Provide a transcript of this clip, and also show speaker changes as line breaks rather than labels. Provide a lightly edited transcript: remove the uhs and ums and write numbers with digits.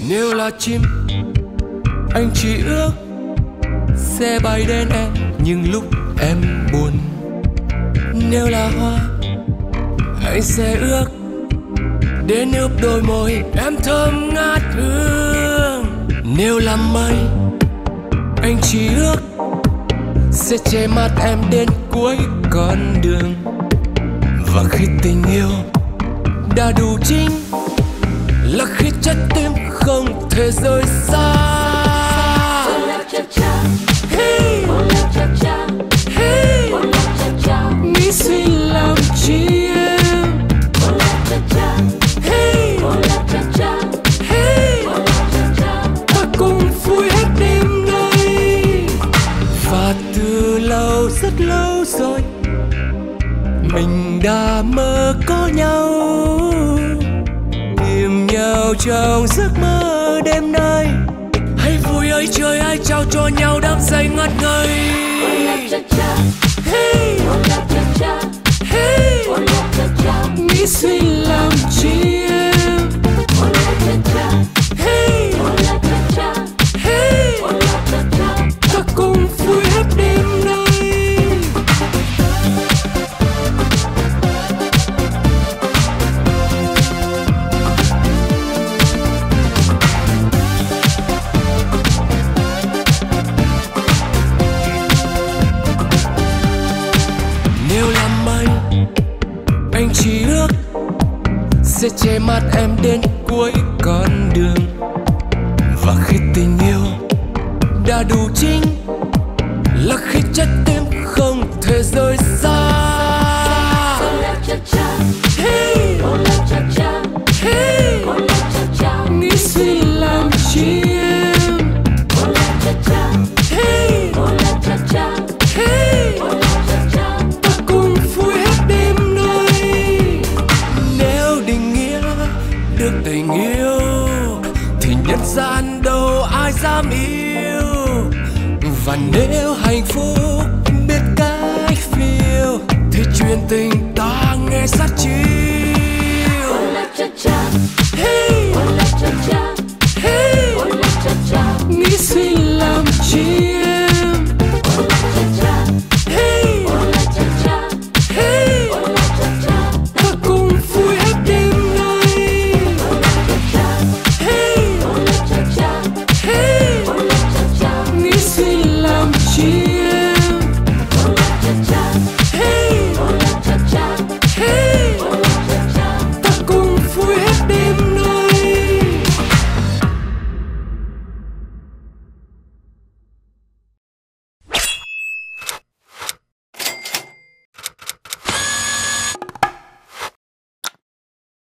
Nếu là chim anh chỉ ước sẽ bay đến em những lúc em buồn. Nếu là hoa anh sẽ ước đến ướp đôi môi em thơm ngát hương. Nếu là mây anh chỉ ước sẽ che mắt em đến cuối con đường. Và khi tình yêu đã đủ chính là khi trái tim không thể rời xa. Hey, hey, nghĩ suy làm chi em. Hey, hey, ta cùng vui hết đêm nay. Và từ lâu rất lâu rồi mình đã mơ có nhau, tìm nhau trong giấc mơ đêm nay. Hãy vui ơi trời ai trao cho nhau đắm say ngất ngây. Hey, hey, nghĩ suy làm chi em. Hey, hey, ta cùng vui hết đêm nay. Nếu là mây anh chỉ ước sẽ che mắt em đến cuối con đường. Và khi tình yêu đã đủ chính là khi trái tim